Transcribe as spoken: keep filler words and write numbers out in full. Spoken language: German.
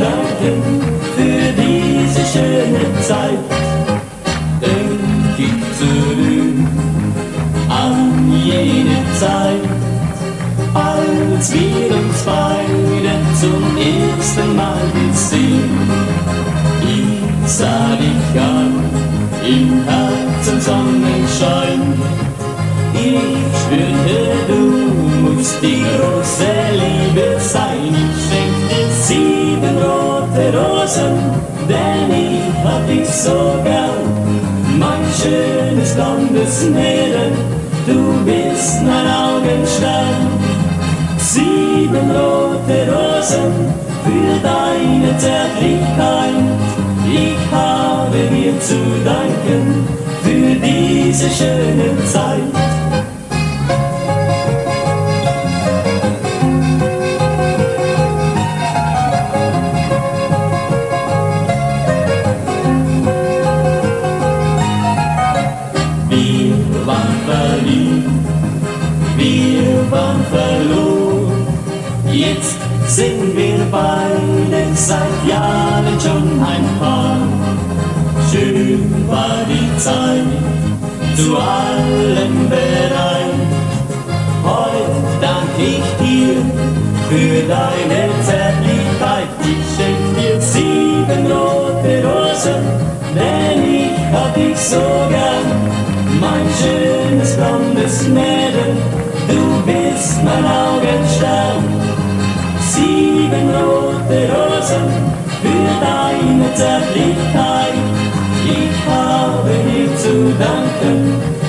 danken für diese schöne Zeit. Denk ich zurück an jene Zeit, als wir uns beide zum ersten Mal gesehen. Ich sah dich an im Herzensonnenschein. Ich schwörte, du musst die große Liebe sein. Ich schenk dir sieben rote Rosen, denn ich hab dich so gern. Mein schönes blondes Mädel, du bist mein Augenstern. Sieben rote Rosen für deine Zärtlichkeit. Ich habe dir zu danken für diese schöne Zeit. Wir waren verliebt, wir waren verloren. Jetzt sind wir beide seit Jahren schon ein Paar. Schön war die Zeit, zu allem bereit. Heute dank ich dir für deine Zärtlichkeit. Ich schenk dir sieben rote Rosen, denn ich hab dich so gern. Mein schönes blondes Mädel, du bist mein Augenstern. Sieben rote Rosen für deine Zärtlichkeit. Ich habe dir zu danken